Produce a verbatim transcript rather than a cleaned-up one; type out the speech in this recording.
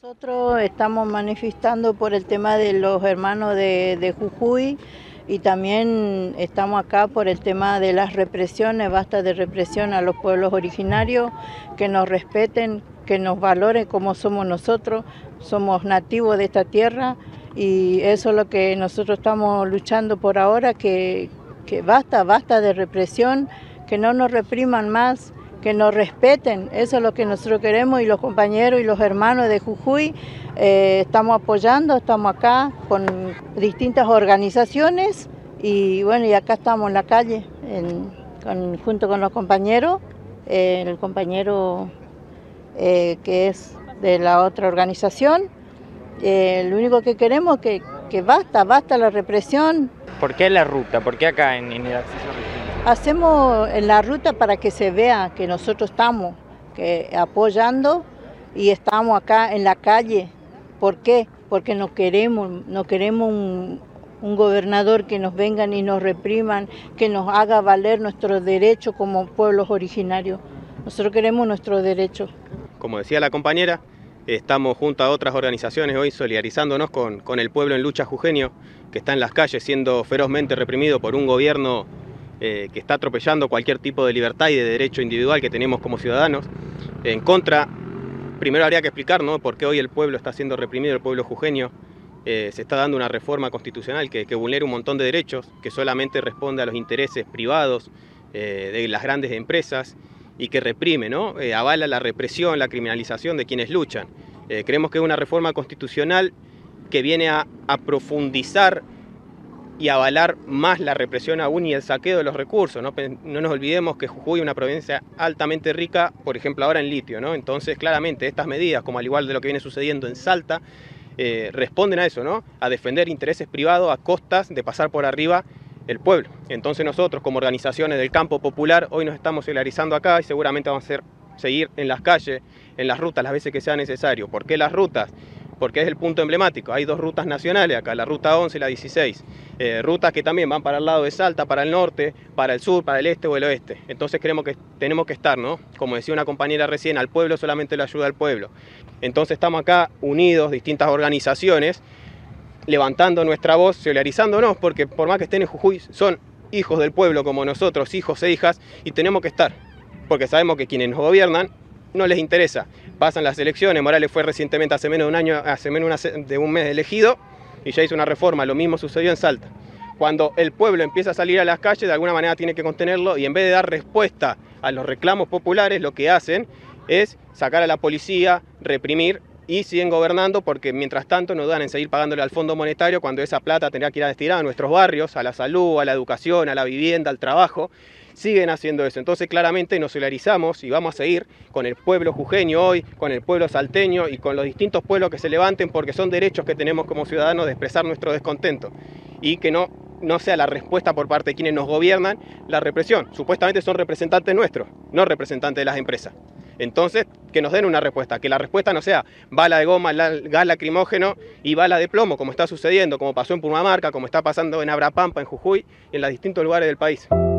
Nosotros estamos manifestando por el tema de los hermanos de, de Jujuy y también estamos acá por el tema de las represiones, basta de represión a los pueblos originarios, que nos respeten, que nos valoren como somos nosotros, somos nativos de esta tierra y eso es lo que nosotros estamos luchando por ahora, que, que basta, basta de represión, que no nos repriman más, que nos respeten, eso es lo que nosotros queremos y los compañeros y los hermanos de Jujuy eh, estamos apoyando, estamos acá con distintas organizaciones y bueno, y acá estamos en la calle en, con, junto con los compañeros, eh, el compañero eh, que es de la otra organización, eh, lo único que queremos es que, que basta, basta la represión. ¿Por qué la ruta? ¿Por qué acá en, en el acceso regional? Hacemos en la ruta para que se vea que nosotros estamos que, apoyando y estamos acá en la calle. ¿Por qué? Porque no queremos, no queremos un, un gobernador que nos vengan y nos repriman, que nos haga valer nuestros derechos como pueblos originarios. Nosotros queremos nuestros derechos. Como decía la compañera, estamos junto a otras organizaciones hoy solidarizándonos con, con el pueblo en lucha jujeño, que está en las calles siendo ferozmente reprimido por un gobierno Eh, que está atropellando cualquier tipo de libertad y de derecho individual que tenemos como ciudadanos. En contra, primero habría que explicar, ¿no?, por qué hoy el pueblo está siendo reprimido, el pueblo jujeño. Eh, se está dando una reforma constitucional que, que vulnera un montón de derechos, que solamente responde a los intereses privados eh, de las grandes empresas y que reprime, ¿no? Eh, avala la represión, la criminalización de quienes luchan. Eh, creemos que es una reforma constitucional que viene a, a profundizar y avalar más la represión aún y el saqueo de los recursos, ¿no? No nos olvidemos que Jujuy es una provincia altamente rica, por ejemplo ahora en litio, ¿no? Entonces claramente estas medidas, como al igual de lo que viene sucediendo en Salta, eh, responden a eso, ¿no?, a defender intereses privados a costas de pasar por arriba el pueblo. Entonces nosotros como organizaciones del campo popular hoy nos estamos solidarizando acá y seguramente vamos a hacer, seguir en las calles, en las rutas las veces que sea necesario. ¿Por qué las rutas? Porque es el punto emblemático. Hay dos rutas nacionales acá, la ruta once y la dieciséis, eh, rutas que también van para el lado de Salta, para el norte, para el sur, para el este o el oeste. Entonces creemos que tenemos que estar, ¿no?, como decía una compañera recién, al pueblo solamente lo ayuda al pueblo. Entonces estamos acá unidos, distintas organizaciones, levantando nuestra voz, solidarizándonos, porque por más que estén en Jujuy, son hijos del pueblo como nosotros, hijos e hijas, y tenemos que estar, porque sabemos que quienes nos gobiernan no les interesa. Pasan las elecciones, Morales fue recientemente, hace menos de un año, hace menos una, de un mes elegido, y ya hizo una reforma. Lo mismo sucedió en Salta. Cuando el pueblo empieza a salir a las calles, de alguna manera tiene que contenerlo, y en vez de dar respuesta a los reclamos populares, lo que hacen es sacar a la policía, reprimir, y siguen gobernando porque mientras tanto nos dan en seguir pagándole al Fondo Monetario cuando esa plata tendría que ir a destinar a nuestros barrios, a la salud, a la educación, a la vivienda, al trabajo. Siguen haciendo eso. Entonces claramente nos solidarizamos y vamos a seguir con el pueblo jujeño hoy, con el pueblo salteño y con los distintos pueblos que se levanten, porque son derechos que tenemos como ciudadanos de expresar nuestro descontento y que no, no sea la respuesta por parte de quienes nos gobiernan la represión. Supuestamente son representantes nuestros, no representantes de las empresas. Entonces, que nos den una respuesta, que la respuesta no sea bala de goma, gas lacrimógeno y bala de plomo, como está sucediendo, como pasó en Purmamarca, como está pasando en Abrapampa, en Jujuy y en los distintos lugares del país.